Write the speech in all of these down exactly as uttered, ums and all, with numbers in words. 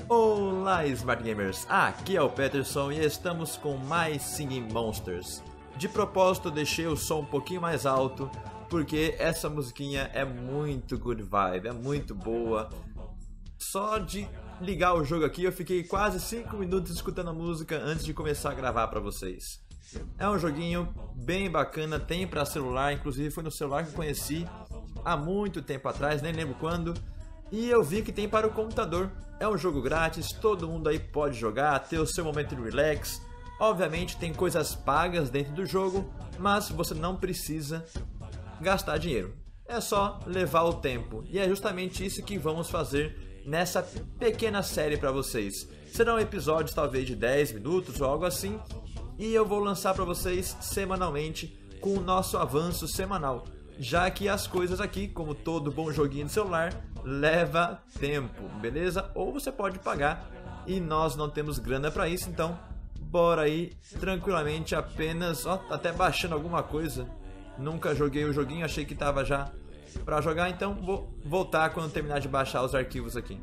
Olá, Smart Gamers! Aqui é o Peterson e estamos com mais Singing Monsters. De propósito, eu deixei o som um pouquinho mais alto, porque essa musiquinha é muito good vibe, é muito boa. Só de ligar o jogo aqui, eu fiquei quase cinco minutos escutando a música antes de começar a gravar para vocês. É um joguinho bem bacana, tem para celular, inclusive foi no celular que eu conheci há muito tempo atrás, nem lembro quando. E eu vi que tem para o computador. É um jogo grátis, todo mundo aí pode jogar, ter o seu momento de relax. Obviamente tem coisas pagas dentro do jogo, mas você não precisa gastar dinheiro. É só levar o tempo. E é justamente isso que vamos fazer nessa pequena série para vocês. Serão episódios talvez de dez minutos ou algo assim. E eu vou lançar para vocês semanalmente com o nosso avanço semanal. Já que as coisas aqui, como todo bom joguinho de celular, leva tempo, beleza? Ou você pode pagar e nós não temos grana para isso, então bora aí tranquilamente apenas, ó, até baixando alguma coisa. Nunca joguei o joguinho, achei que tava já para jogar, então vou voltar quando terminar de baixar os arquivos aqui.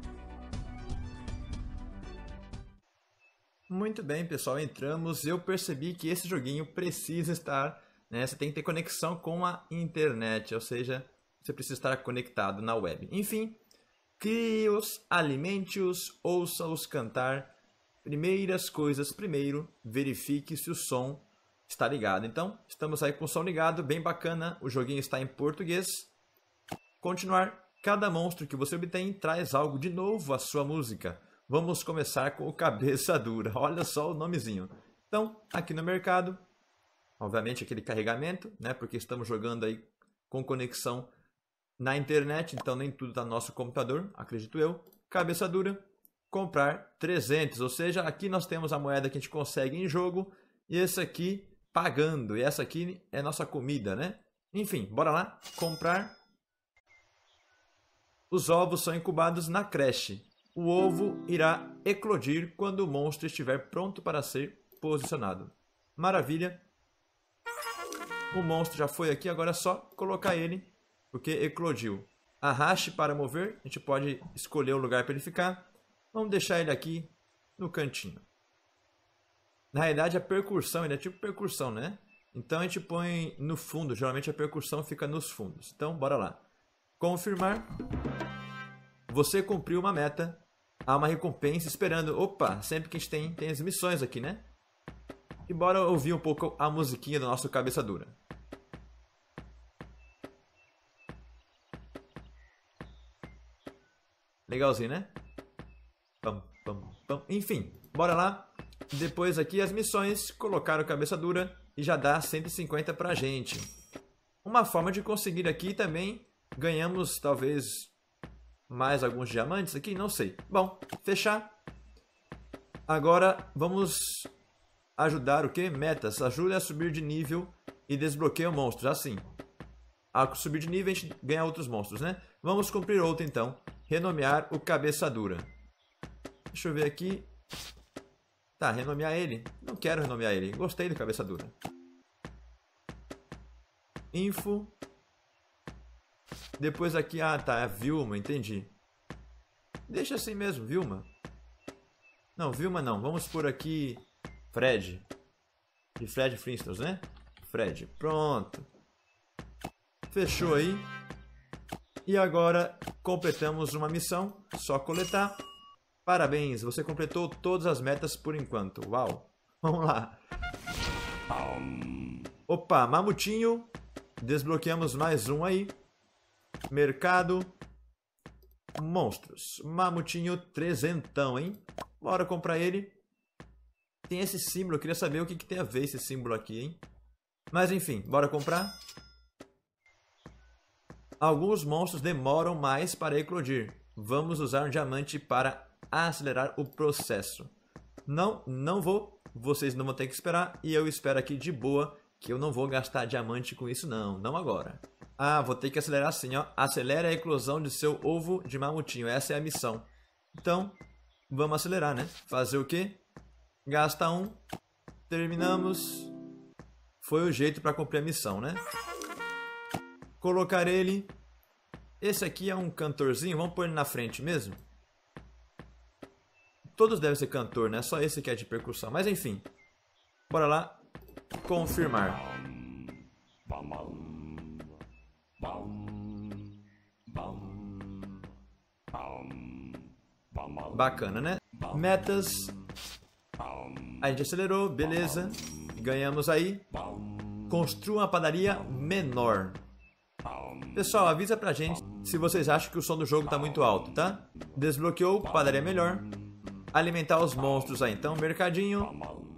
Muito bem, pessoal, entramos. Eu percebi que esse joguinho precisa estar, né, você tem que ter conexão com a internet, ou seja, você precisa estar conectado na web. Enfim, crie-os, alimente-os, ouça-os cantar. Primeiras coisas primeiro, verifique se o som está ligado. Então, estamos aí com o som ligado, bem bacana. O joguinho está em português. Continuar. Cada monstro que você obtém traz algo de novo à sua música. Vamos começar com o Cabeça Dura. Olha só o nomezinho. Então, aqui no mercado, obviamente aquele carregamento, né? Porque estamos jogando aí com conexão na internet, então nem tudo está no nosso computador, acredito eu. Cabeça Dura, comprar trezentos, ou seja, aqui nós temos a moeda que a gente consegue em jogo e esse aqui pagando, e essa aqui é nossa comida, né? Enfim, bora lá, comprar. Os ovos são incubados na creche. O ovo irá eclodir quando o monstro estiver pronto para ser posicionado. Maravilha. O monstro já foi aqui, agora é só colocar ele, porque eclodiu. Arraste para mover, a gente pode escolher o lugar para ele ficar. Vamos deixar ele aqui no cantinho. Na realidade a percussão, ele é tipo percussão, né? Então a gente põe no fundo, geralmente a percussão fica nos fundos. Então bora lá. Confirmar. Você cumpriu uma meta. Há uma recompensa esperando. Opa, sempre que a gente tem, tem as missões aqui, né? E bora ouvir um pouco a musiquinha do nosso Cabeça Dura. Legalzinho, né? Pam, pam, pam. Enfim, bora lá. Depois aqui as missões, colocar o Cabeça Dura e já dá cento e cinquenta pra gente. Uma forma de conseguir aqui também, ganhamos talvez mais alguns diamantes aqui, não sei. Bom, fechar. Agora vamos ajudar o que? Metas. Ajude a subir de nível e desbloqueia monstros. Assim. Ao subir de nível a gente ganha outros monstros, né? Vamos cumprir outro então. Renomear o Cabeça Dura. Deixa eu ver aqui. Tá, renomear ele. Não quero renomear ele. Gostei do Cabeça Dura. Info. Depois aqui, ah tá, é Vilma, entendi. Deixa assim mesmo, Vilma. Não, Vilma não. Vamos por aqui Fred. De Fred Flintstones, né? Fred, pronto. Fechou aí. E agora completamos uma missão. Só coletar. Parabéns, você completou todas as metas por enquanto. Uau. Vamos lá. Opa, Mamutinho. Desbloqueamos mais um aí. Mercado. Monstros. Mamutinho trezentão, hein? Bora comprar ele. Tem esse símbolo, eu queria saber o que, que tem a ver esse símbolo aqui, hein? Mas enfim, bora comprar. Alguns monstros demoram mais para eclodir. Vamos usar um diamante para acelerar o processo. Não, não vou. Vocês não vão ter que esperar. E eu espero aqui de boa, que eu não vou gastar diamante com isso não. Não agora. Ah, vou ter que acelerar assim, ó. Acelere a eclosão de seu ovo de mamutinho. Essa é a missão. Então, vamos acelerar, né? Fazer o quê? Gasta um. Terminamos. Foi o jeito para cumprir a missão, né? Colocar ele. Esse aqui é um cantorzinho. Vamos pôr ele na frente mesmo. Todos devem ser cantor, né? Só esse que é de percussão. Mas enfim. Bora lá. Confirmar. Bacana, né? Metas. A gente acelerou, beleza. Ganhamos aí. Construa uma padaria menor. Pessoal, avisa pra gente se vocês acham que o som do jogo tá muito alto, tá? Desbloqueou, padaria melhor. Alimentar os monstros aí, então, mercadinho.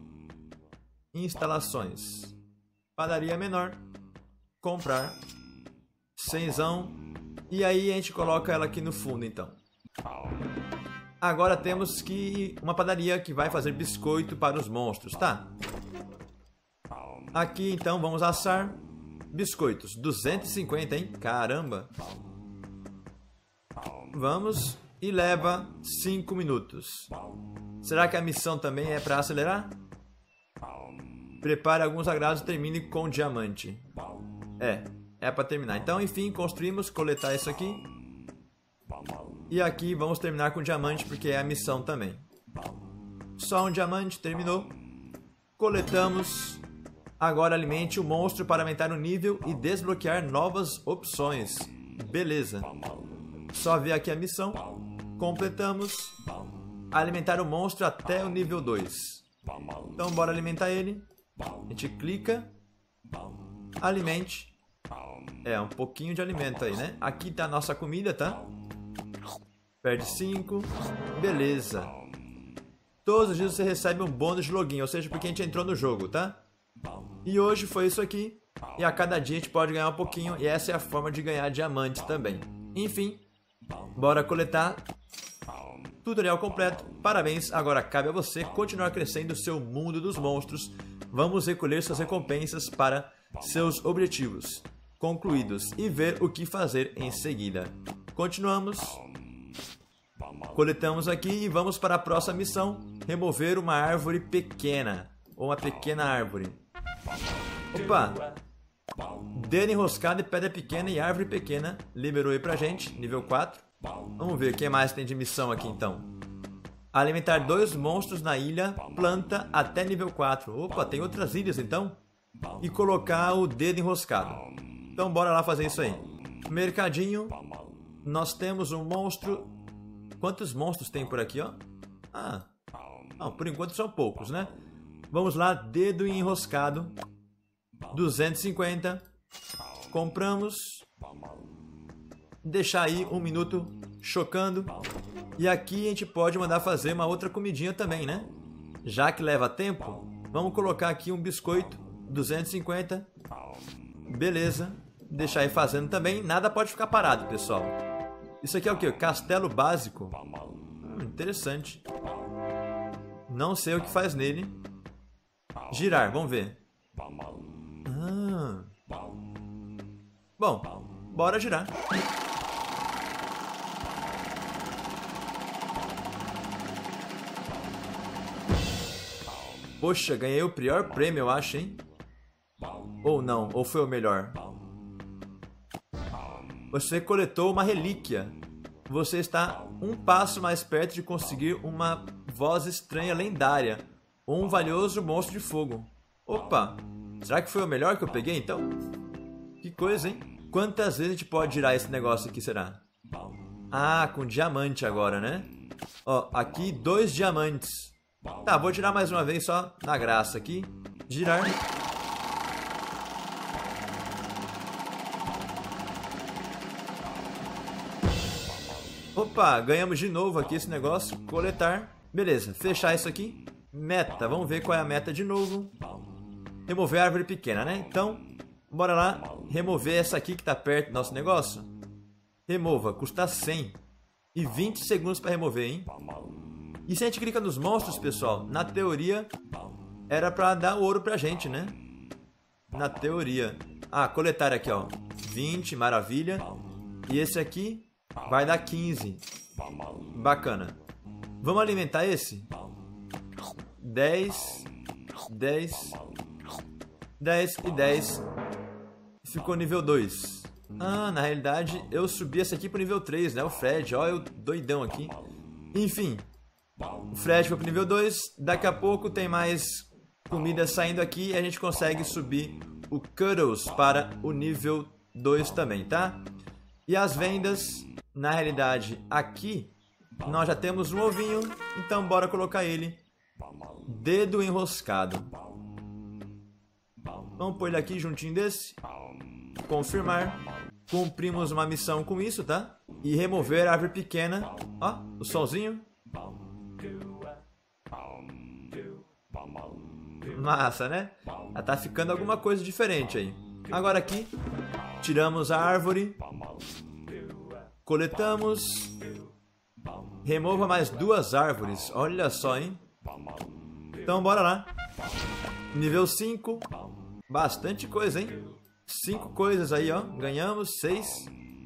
Instalações. Padaria menor. Comprar. Cenzão. E aí a gente coloca ela aqui no fundo, então. Agora temos que uma padaria que vai fazer biscoito para os monstros, tá? Aqui, então, vamos assar biscoitos. duzentos e cinquenta, hein? Caramba! Vamos e leva cinco minutos. Será que a missão também é para acelerar? Prepare alguns agrados e termine com diamante. É, é para terminar. Então, enfim, construímos, coletar isso aqui. E aqui vamos terminar com diamante, porque é a missão também. Só um diamante, terminou. Coletamos. Agora alimente o monstro para aumentar o nível e desbloquear novas opções. Beleza. Só ver aqui a missão. Completamos. Alimentar o monstro até o nível dois. Então bora alimentar ele. A gente clica. Alimente. É, um pouquinho de alimento aí, né? Aqui tá a nossa comida, tá? Perde cinco. Beleza. Todos os dias você recebe um bônus de login, ou seja, porque a gente entrou no jogo, tá? E hoje foi isso aqui. E a cada dia a gente pode ganhar um pouquinho. E essa é a forma de ganhar diamantes também. Enfim, bora coletar. Tutorial completo. Parabéns. Agora cabe a você continuar crescendo o seu mundo dos monstros. Vamos recolher suas recompensas para seus objetivos concluídos e ver o que fazer em seguida. Continuamos. Coletamos aqui e vamos para a próxima missão. Remover uma árvore pequena. Ou uma pequena árvore. Opa! Dedo enroscado e pedra pequena e árvore pequena. Liberou aí pra gente. Nível quatro. Vamos ver o que mais tem de missão aqui então. Alimentar dois monstros na ilha. Planta até nível quatro. Opa, tem outras ilhas então? E colocar o dedo enroscado. Então bora lá fazer isso aí. Mercadinho. Nós temos um monstro. Quantos monstros tem por aqui, ó? Ah, não, por enquanto são poucos, né? Vamos lá, dedo enroscado. duzentos e cinquenta. Compramos. Deixar aí um minuto chocando. E aqui a gente pode mandar fazer uma outra comidinha também, né? Já que leva tempo, vamos colocar aqui um biscoito. duzentos e cinquenta. Beleza. Deixar aí fazendo também. Nada pode ficar parado, pessoal. Isso aqui é o que? Castelo básico. Hum, interessante. Não sei o que faz nele. Girar, vamos ver. Ah. Bom, bora girar. Poxa, ganhei o pior prêmio, eu acho, hein? Ou não, ou foi o melhor? Você coletou uma relíquia. Você está um passo mais perto de conseguir uma voz estranha lendária. Ou um valioso monstro de fogo. Opa! Será que foi o melhor que eu peguei, então? Que coisa, hein? Quantas vezes a gente pode girar esse negócio aqui, será? Ah, com diamante agora, né? Ó, aqui dois diamantes. Tá, vou girar mais uma vez só na graça aqui. Girar. Opa, ganhamos de novo aqui esse negócio. Coletar. Beleza, fechar isso aqui. Meta, vamos ver qual é a meta de novo. Remover a árvore pequena, né? Então, bora lá. Remover essa aqui que tá perto do nosso negócio. Remova, custa cem. E vinte segundos para remover, hein? E se a gente clica nos monstros, pessoal, na teoria, era pra dar ouro pra gente, né? Na teoria. Ah, coletar aqui, ó. vinte, maravilha. E esse aqui vai dar quinze. Bacana. Vamos alimentar esse? dez, dez, dez e dez. Ficou nível dois. Ah, na realidade, eu subi esse aqui pro nível três, né? O Fred, ó, eu doidão aqui. Enfim, O Fred foi pro nível dois. Daqui a pouco tem mais comida saindo aqui e a gente consegue subir o Cuddles para o nível dois também, tá? E as vendas, na realidade, aqui nós já temos um ovinho, então bora colocar ele. Dedo enroscado. Vamos pôr ele aqui juntinho desse. Confirmar. Cumprimos uma missão com isso, tá? E remover a árvore pequena. Ó, o solzinho. Massa, né? Já tá ficando alguma coisa diferente aí. Agora aqui, tiramos a árvore. Coletamos. Remova mais duas árvores. Olha só, hein? Então, bora lá. Nível cinco. Bastante coisa, hein? Cinco coisas aí, ó. Ganhamos seis.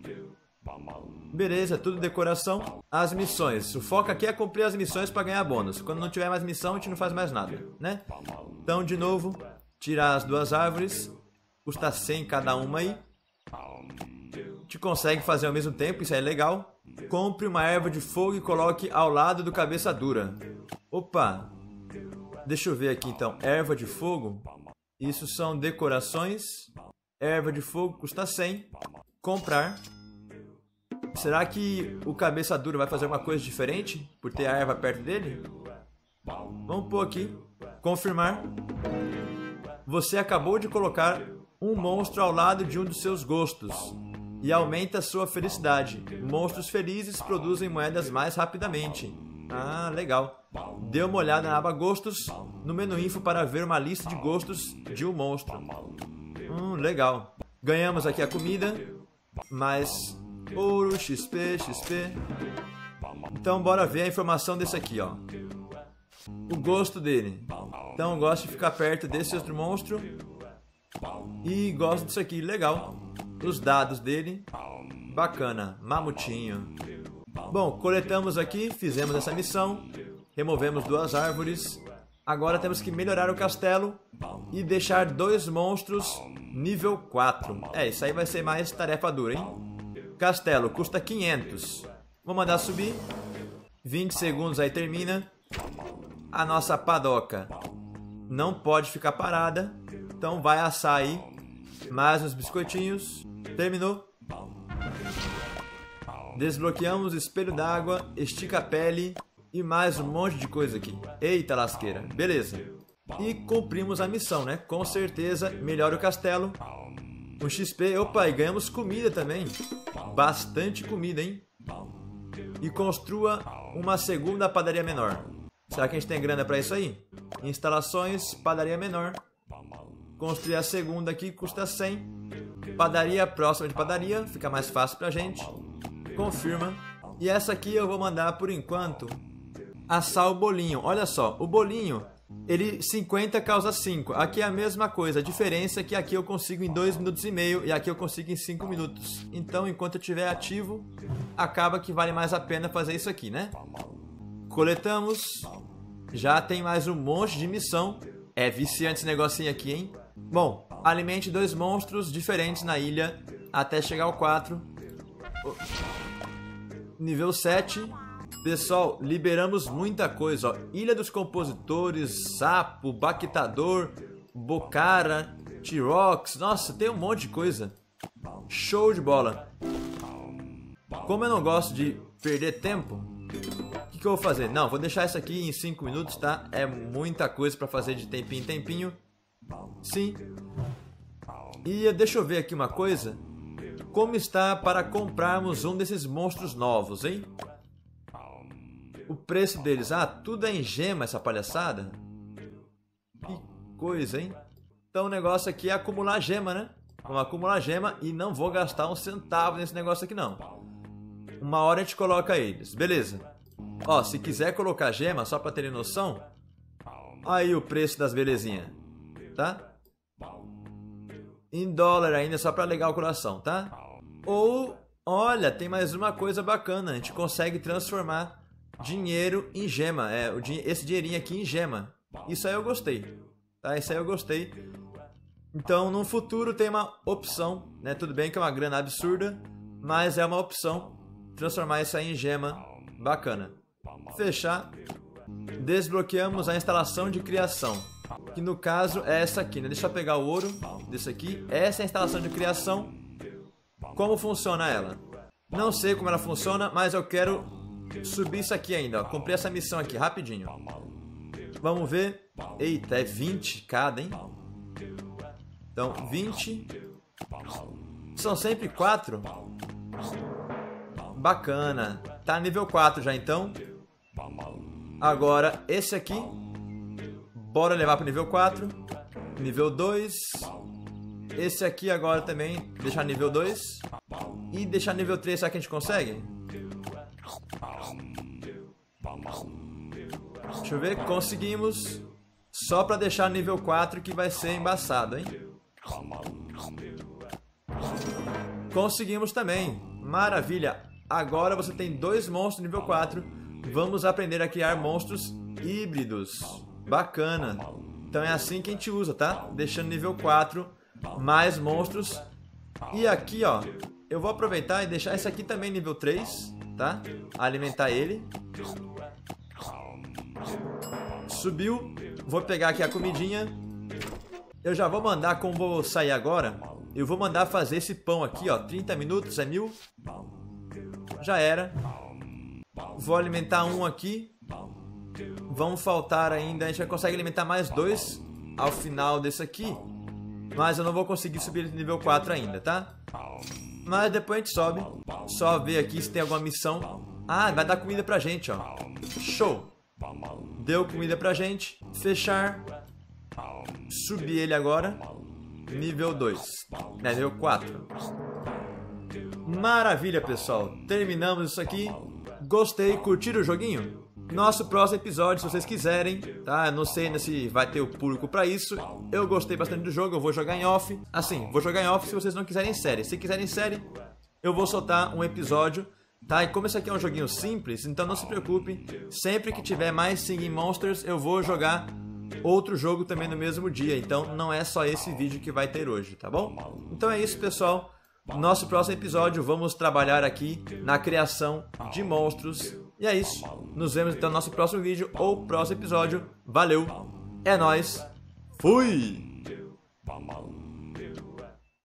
Beleza, tudo decoração. As missões. O foco aqui é cumprir as missões para ganhar bônus. Quando não tiver mais missão, a gente não faz mais nada, né? Então, de novo, tirar as duas árvores. Custa cem cada uma aí. A gente consegue fazer ao mesmo tempo, isso aí é legal. Compre uma erva de fogo e coloque ao lado do cabeça dura. Opa! Deixa eu ver aqui então. Erva de fogo. Isso são decorações. Erva de fogo custa cem. Comprar. Será que o cabeça dura vai fazer alguma coisa diferente por ter a erva perto dele? Vamos pôr aqui. Confirmar. Você acabou de colocar um monstro ao lado de um dos seus gostos e aumenta a sua felicidade. Monstros felizes produzem moedas mais rapidamente. Ah, legal. Dê uma olhada na aba Gostos no menu Info para ver uma lista de gostos de um monstro. Hum, legal. Ganhamos aqui a comida, mais ouro, X P, X P. Então bora ver a informação desse aqui, ó. O gosto dele. Então gosto de ficar perto desse outro monstro. E gosto disso aqui, legal. Os dados dele. Bacana, mamutinho. Bom, coletamos aqui, fizemos essa missão. Removemos duas árvores. Agora temos que melhorar o castelo e deixar dois monstros nível quatro. É, isso aí vai ser mais tarefa dura, hein? Castelo custa quinhentos. Vou mandar subir. vinte segundos aí termina. A nossa padoca não pode ficar parada. Então vai assar aí mais uns biscoitinhos. Terminou. Desbloqueamos o espelho d'água, estica a pele e mais um monte de coisa aqui. Eita lasqueira. Beleza. E cumprimos a missão, né? Com certeza melhora o castelo. Um X P. Opa, e ganhamos comida também. Bastante comida, hein? E construa uma segunda padaria menor. Será que a gente tem grana para isso aí? Instalações, padaria menor. Construir a segunda aqui custa cem. Padaria próxima de padaria, fica mais fácil pra gente. Confirma. E essa aqui eu vou mandar por enquanto assar o bolinho. Olha só, o bolinho, ele cinquenta causa cinco. Aqui é a mesma coisa, a diferença é que aqui eu consigo em dois minutos e meio e aqui eu consigo em cinco minutos. Então, enquanto eu estiver ativo, acaba que vale mais a pena fazer isso aqui, né? Coletamos. Já tem mais um monte de missão. É viciante esse negocinho aqui, hein? Bom, alimente dois monstros diferentes na ilha até chegar ao quatro. Nível sete. Pessoal, liberamos muita coisa, ó. Ilha dos Compositores, Sapo, Baquetador, Bocara, T-Rox. Nossa, tem um monte de coisa. Show de bola. Como eu não gosto de perder tempo, o que, que eu vou fazer? Não, vou deixar isso aqui em cinco minutos, tá? É muita coisa pra fazer de tempinho em tempinho. Sim. E deixa eu ver aqui uma coisa. Como está para comprarmos um desses monstros novos, hein? O preço deles... Ah, tudo é em gema essa palhaçada? Que coisa, hein? Então o negócio aqui é acumular gema, né? Vamos acumular gema e não vou gastar um centavo nesse negócio aqui, não. Uma hora a gente coloca eles. Beleza. Ó, se quiser colocar gema, só para terem noção... Aí o preço das belezinhas. Tá? Em dólar ainda, só para alegar o coração, tá? Ou, olha, tem mais uma coisa bacana. A gente consegue transformar dinheiro em gema. É, o din esse dinheirinho aqui em gema. Isso aí eu gostei. Tá? Isso aí eu gostei. Então, no futuro tem uma opção, né? Tudo bem que é uma grana absurda, mas é uma opção transformar isso aí em gema. Bacana. Fechar. Desbloqueamos a instalação de criação, que no caso é essa aqui, né? Deixa eu pegar o ouro desse aqui. Essa é a instalação de criação. Como funciona ela? Não sei como ela funciona, mas eu quero subir isso aqui ainda, ó. Comprei essa missão aqui, rapidinho. Vamos ver. Eita, é vinte cada, hein? Então, vinte. São sempre quatro. Bacana. Tá nível quatro já, então. Agora, esse aqui. Bora levar para nível quatro. Nível dois. Esse aqui agora também. Deixar nível dois. E deixar nível três, será que a gente consegue? Deixa eu ver. Conseguimos. Só para deixar nível quatro, que vai ser embaçado, hein? Conseguimos também. Maravilha. Agora você tem dois monstros nível quatro. Vamos aprender a criar monstros híbridos. Bacana. Então é assim que a gente usa, tá? Deixando nível quatro mais monstros. E aqui, ó, eu vou aproveitar e deixar esse aqui também nível três, tá? Alimentar ele. Subiu. Vou pegar aqui a comidinha. Eu já vou mandar, como vou sair agora, eu vou mandar fazer esse pão aqui, ó. trinta minutos, é mil. Já era. Vou alimentar um aqui. Vão faltar ainda, a gente vai conseguir alimentar mais dois ao final desse aqui. Mas eu não vou conseguir subir de nível quatro ainda, tá? Mas depois a gente sobe. Só ver aqui se tem alguma missão. Ah, vai dar comida pra gente, ó. Show! Deu comida pra gente. Fechar. Subir ele agora. Nível dois. Né, nível quatro. Maravilha, pessoal. Terminamos isso aqui. Gostei? Curtiram o joguinho? Nosso próximo episódio, se vocês quiserem, tá? Eu não sei ainda se vai ter o público pra isso. Eu gostei bastante do jogo, eu vou jogar em off. Assim, vou jogar em off se vocês não quiserem série. Se quiserem série, eu vou soltar um episódio, tá? E como esse aqui é um joguinho simples, então não se preocupem. Sempre que tiver mais Singing Monsters, eu vou jogar outro jogo também no mesmo dia. Então não é só esse vídeo que vai ter hoje, tá bom? Então é isso, pessoal. No nosso próximo episódio vamos trabalhar aqui na criação de monstros. E é isso. Nos vemos então no nosso próximo vídeo ou próximo episódio. Valeu. É nóis. Fui!